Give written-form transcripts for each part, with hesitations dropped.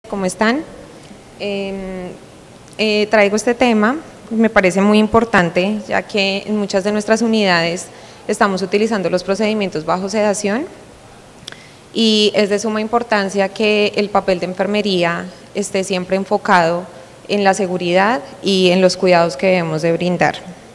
¿Cómo están? Traigo este tema, me parece muy importante, ya que en muchas de nuestras unidades estamos utilizando los procedimientos bajo sedación y es de suma importancia que el papel de enfermería esté siempre enfocado en la seguridad y en los cuidados que debemos de brindar.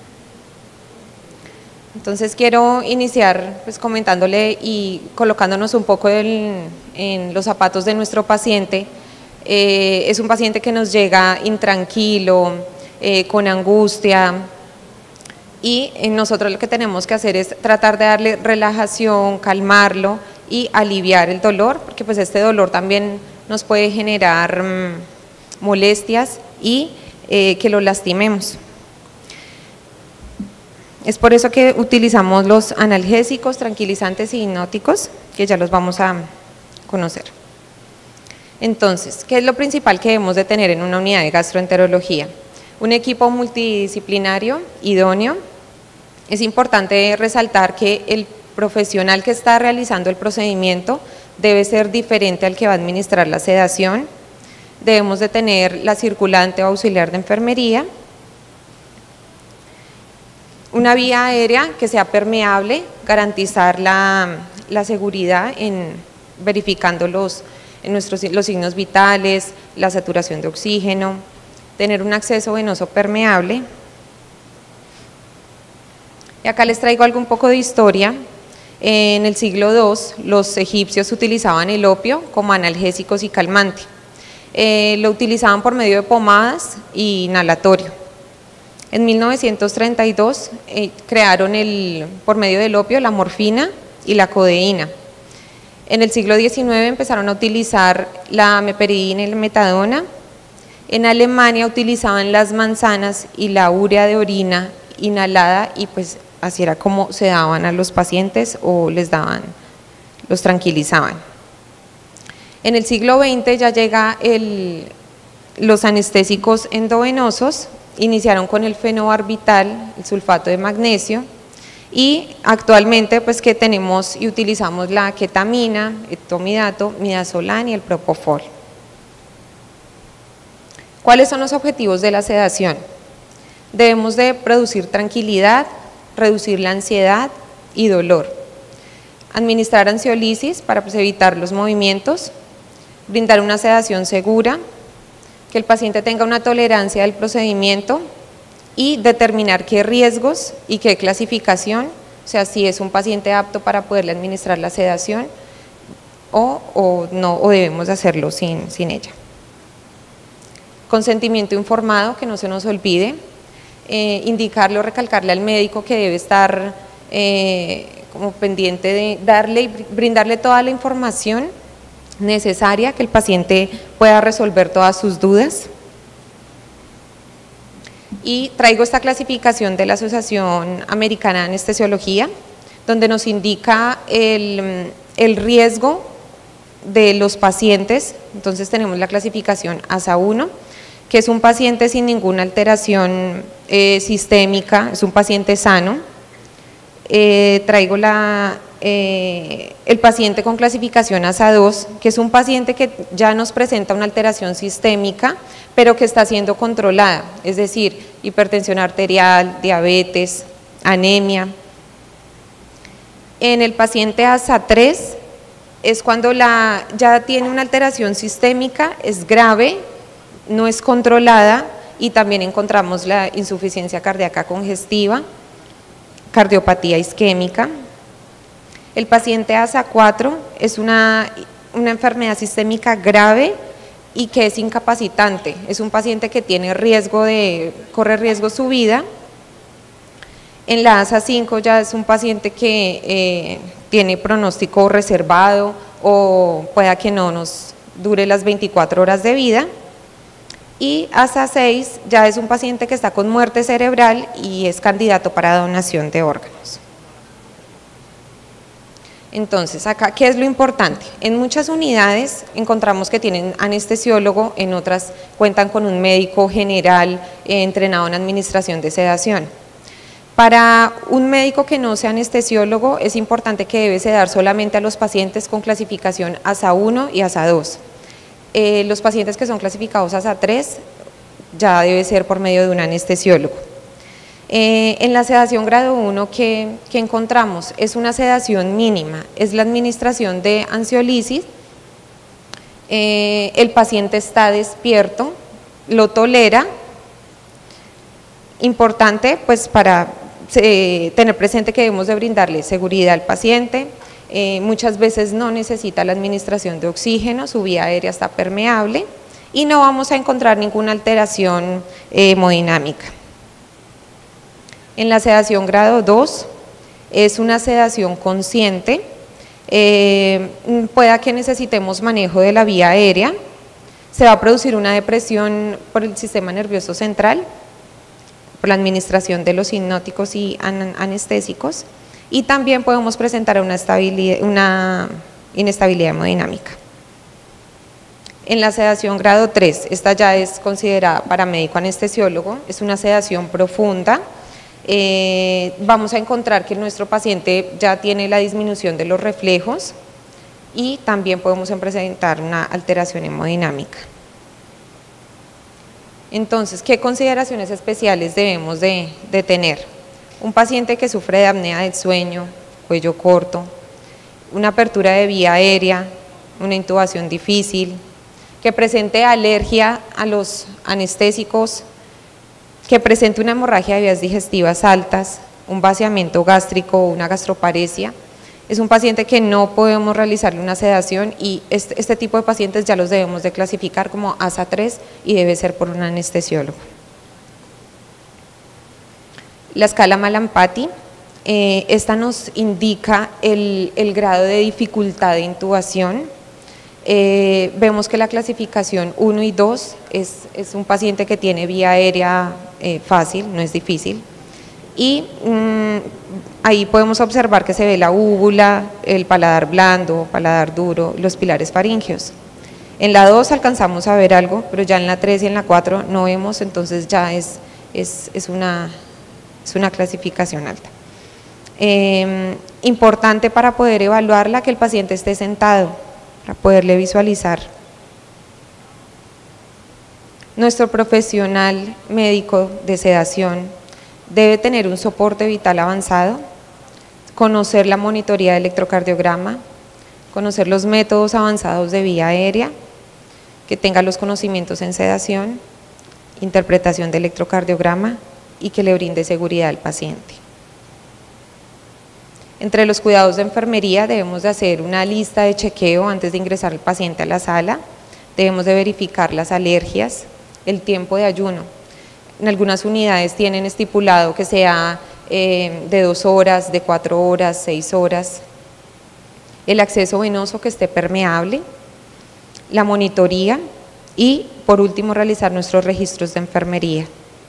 Entonces quiero iniciar pues comentándole y colocándonos un poco en los zapatos de nuestro paciente. Es un paciente que nos llega intranquilo, con angustia, y nosotros lo que tenemos que hacer es tratar de darle relajación, calmarlo y aliviar el dolor, porque pues este dolor también nos puede generar molestias y que lo lastimemos. Es por eso que utilizamos los analgésicos, tranquilizantes y hipnóticos, que ya los vamos a conocer. Entonces, ¿qué es lo principal que debemos de tener en una unidad de gastroenterología? Un equipo multidisciplinario, idóneo. Es importante resaltar que el profesional que está realizando el procedimiento debe ser diferente al que va a administrar la sedación. Debemos de tener la circulante o auxiliar de enfermería. Una vía aérea que sea permeable, garantizar la seguridad verificando los signos vitales, la saturación de oxígeno, tener un acceso venoso permeable. Y acá les traigo un poco de historia. En el siglo II los egipcios utilizaban el opio como analgésicos y calmante. Lo utilizaban por medio de pomadas y inhalatorio. En 1932 crearon por medio del opio la morfina y la codeína. En el siglo XIX empezaron a utilizar la meperidina y la metadona. En Alemania utilizaban las manzanas y la urea de orina inhalada, y pues así era como se daban a los pacientes o los tranquilizaban. En el siglo XX ya llega los anestésicos endovenosos. Iniciaron con el fenobarbital, el sulfato de magnesio, y actualmente pues que tenemos y utilizamos la ketamina, etomidato, midazolam y el propofol. ¿Cuáles son los objetivos de la sedación? Debemos de producir tranquilidad, reducir la ansiedad y dolor, administrar ansiolisis para pues evitar los movimientos, brindar una sedación segura, que el paciente tenga una tolerancia del procedimiento y determinar qué riesgos y qué clasificación, o sea, si es un paciente apto para poderle administrar la sedación o no, o debemos hacerlo sin ella. Consentimiento informado, que no se nos olvide, indicarle o recalcarle al médico que debe estar como pendiente de brindarle toda la información necesaria, que el paciente pueda resolver todas sus dudas. Y traigo esta clasificación de la Asociación Americana de Anestesiología, donde nos indica el riesgo de los pacientes. Entonces tenemos la clasificación ASA1, que es un paciente sin ninguna alteración sistémica, es un paciente sano. Traigo el paciente con clasificación ASA2, que es un paciente que ya nos presenta una alteración sistémica, pero que está siendo controlada, es decir, hipertensión arterial, diabetes, anemia. En el paciente ASA3 es cuando ya tiene una alteración sistémica, es grave, no es controlada, y también encontramos la insuficiencia cardíaca congestiva, cardiopatía isquémica. El paciente ASA4 es una enfermedad sistémica grave y que es incapacitante, es un paciente que corre riesgo su vida. En la ASA5 ya es un paciente que tiene pronóstico reservado o pueda que no nos dure las 24 horas de vida. Y ASA6 ya es un paciente que está con muerte cerebral y es candidato para donación de órganos. Entonces, acá, ¿qué es lo importante? En muchas unidades encontramos que tienen anestesiólogo, en otras cuentan con un médico general entrenado en administración de sedación. Para un médico que no sea anestesiólogo, es importante que debe sedar solamente a los pacientes con clasificación ASA1 y ASA2. Los pacientes que son clasificados ASA 3 ya debe ser por medio de un anestesiólogo. En la sedación grado 1 que encontramos es una sedación mínima, es la administración de ansiolisis, el paciente está despierto, lo tolera. Importante pues para tener presente que debemos de brindarle seguridad al paciente, muchas veces no necesita la administración de oxígeno, su vía aérea está permeable y no vamos a encontrar ninguna alteración hemodinámica. En la sedación grado 2 es una sedación consciente, pueda que necesitemos manejo de la vía aérea, se va a producir una depresión por el sistema nervioso central, por la administración de los hipnóticos y anestésicos, y también podemos presentar una inestabilidad hemodinámica. En la sedación grado 3, esta ya es considerada para médico anestesiólogo, es una sedación profunda. Vamos a encontrar que nuestro paciente ya tiene la disminución de los reflejos y también podemos presentar una alteración hemodinámica. Entonces, ¿qué consideraciones especiales debemos de tener? Un paciente que sufre de apnea del sueño, cuello corto, una apertura de vía aérea, una intubación difícil, que presente alergia a los anestésicos, que presente una hemorragia de vías digestivas altas, un vaciamiento gástrico o una gastroparesia, es un paciente que no podemos realizarle una sedación y este tipo de pacientes ya los debemos de clasificar como ASA 3 y debe ser por un anestesiólogo. La escala Malampati, esta nos indica el grado de dificultad de intubación. Vemos que la clasificación 1 y 2 es un paciente que tiene vía aérea fácil, no es difícil, y ahí podemos observar que se ve la úvula, el paladar blando, paladar duro, los pilares faríngeos. En la 2 alcanzamos a ver algo, pero ya en la 3 y en la 4 no vemos, entonces ya es una clasificación alta. Importante para poder evaluarla que el paciente esté sentado, para poderle visualizar. Nuestro profesional médico de sedación debe tener un soporte vital avanzado, conocer la monitoría de electrocardiograma, conocer los métodos avanzados de vía aérea, que tenga los conocimientos en sedación, interpretación de electrocardiograma y que le brinde seguridad al paciente. Entre los cuidados de enfermería debemos de hacer una lista de chequeo antes de ingresar al paciente a la sala, debemos de verificar las alergias, el tiempo de ayuno. En algunas unidades tienen estipulado que sea de 2 horas, de 4 horas, 6 horas. El acceso venoso que esté permeable, la monitoría y por último realizar nuestros registros de enfermería.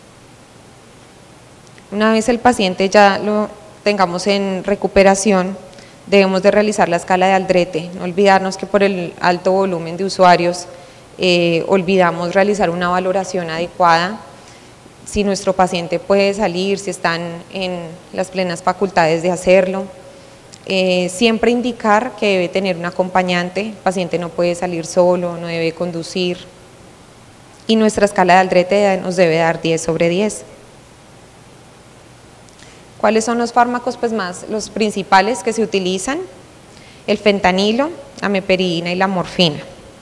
Una vez el paciente ya lo tengamos en recuperación, debemos de realizar la escala de Aldrete, no olvidarnos que por el alto volumen de usuarios olvidamos realizar una valoración adecuada, si nuestro paciente puede salir, si están en las plenas facultades de hacerlo, siempre indicar que debe tener un acompañante, el paciente no puede salir solo, no debe conducir y nuestra escala de Aldrete nos debe dar 10 sobre 10. ¿Cuáles son los fármacos los principales que se utilizan? El fentanilo, la meperidina y la morfina.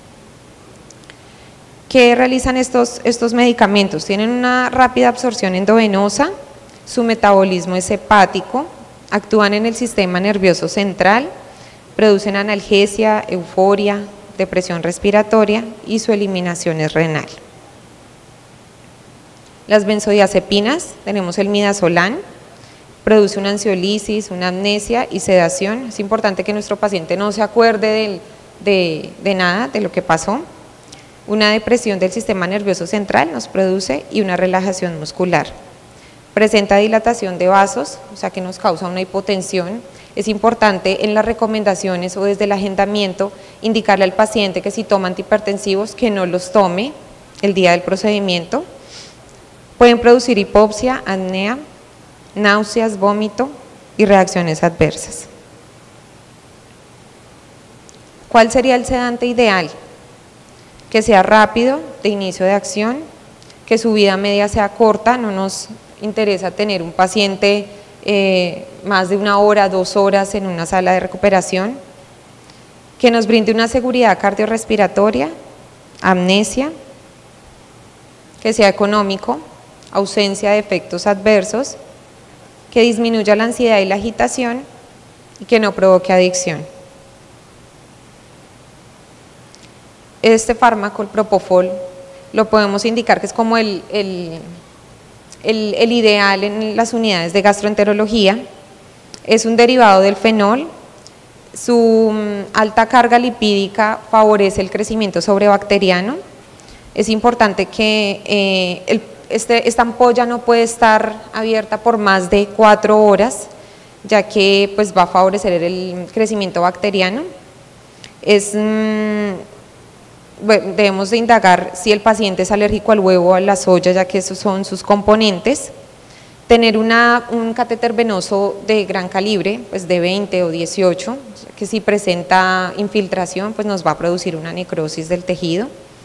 ¿Qué realizan estos medicamentos? Tienen una rápida absorción endovenosa, su metabolismo es hepático, actúan en el sistema nervioso central, producen analgesia, euforia, depresión respiratoria y su eliminación es renal. Las benzodiazepinas, tenemos el midazolam, produce una ansiolisis, una amnesia y sedación. Es importante que nuestro paciente no se acuerde de nada, de lo que pasó. Una depresión del sistema nervioso central nos produce y una relajación muscular. Presenta dilatación de vasos, o sea que nos causa una hipotensión. Es importante en las recomendaciones o desde el agendamiento indicarle al paciente que si toma antihipertensivos que no los tome el día del procedimiento. Pueden producir hipopsia, apnea, náuseas, vómito y reacciones adversas. ¿Cuál sería el sedante ideal? que sea rápido de inicio de acción, que su vida media sea corta, no nos interesa tener un paciente más de 1 hora, 2 horas en una sala de recuperación, que nos brinde una seguridad cardiorrespiratoria, amnesia, que sea económico, ausencia de efectos adversos, que disminuya la ansiedad y la agitación y que no provoque adicción. Este fármaco, el propofol, lo podemos indicar que es como el ideal en las unidades de gastroenterología. Es un derivado del fenol. Su alta carga lipídica favorece el crecimiento sobrebacteriano. Es importante que esta ampolla no puede estar abierta por más de 4 horas, ya que pues, va a favorecer el crecimiento bacteriano. Debemos de indagar si el paciente es alérgico al huevo o a la soya, ya que esos son sus componentes. Tener un catéter venoso de gran calibre, pues de 20 o 18, que si presenta infiltración, pues nos va a producir una necrosis del tejido.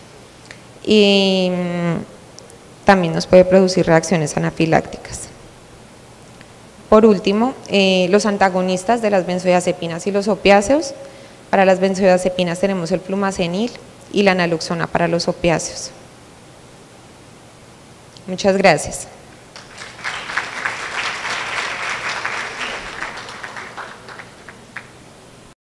Y también nos puede producir reacciones anafilácticas. Por último, los antagonistas de las benzodiazepinas y los opiáceos. Para las benzodiazepinas tenemos el flumazenil y la naloxona para los opiáceos. Muchas gracias.